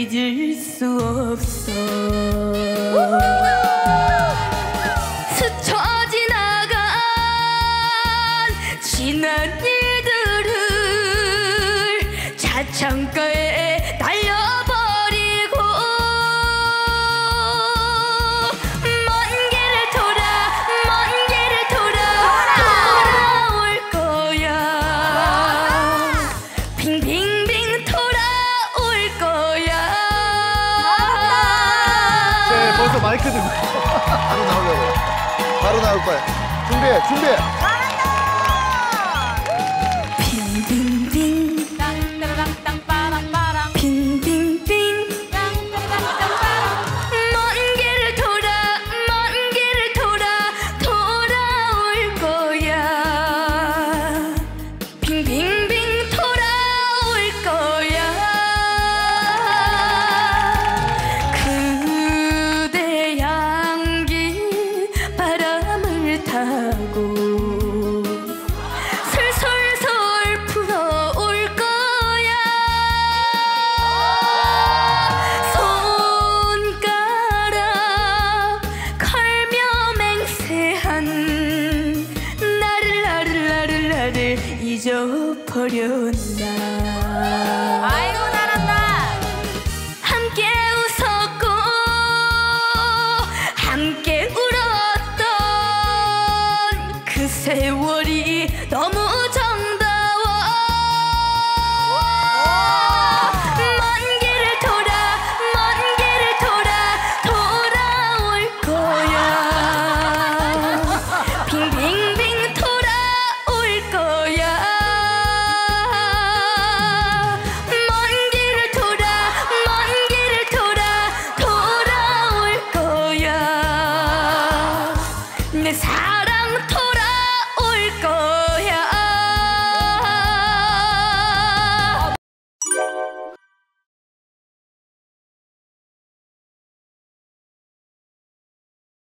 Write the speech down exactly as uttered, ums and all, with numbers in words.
잊을 수 없어. 스쳐 지나간 지난 일들을 자창가에 날려버리고 먼 길을 돌아 먼 길을 돌아 돌아올 거야. 빙빙빙 돌아올 거야. 네, 벌써 마이크 들고 바로 나오려고요. 바로 나올 거야. 준비해, 준비해. 빙빙빙 빙빙빙 먼 길을 돌아 먼 길을 돌아 돌아올 거야. 빙빙빙 돌아올 거야. 그대 향기 바람을 타고 솔솔솔 불어올 거야. 손가락 걸며 맹세한 나를 나를 나를 나를 잊어버렸나. 아이고 잘한다. 함께 웃었고 함께 울었던 그 세월이 너무 저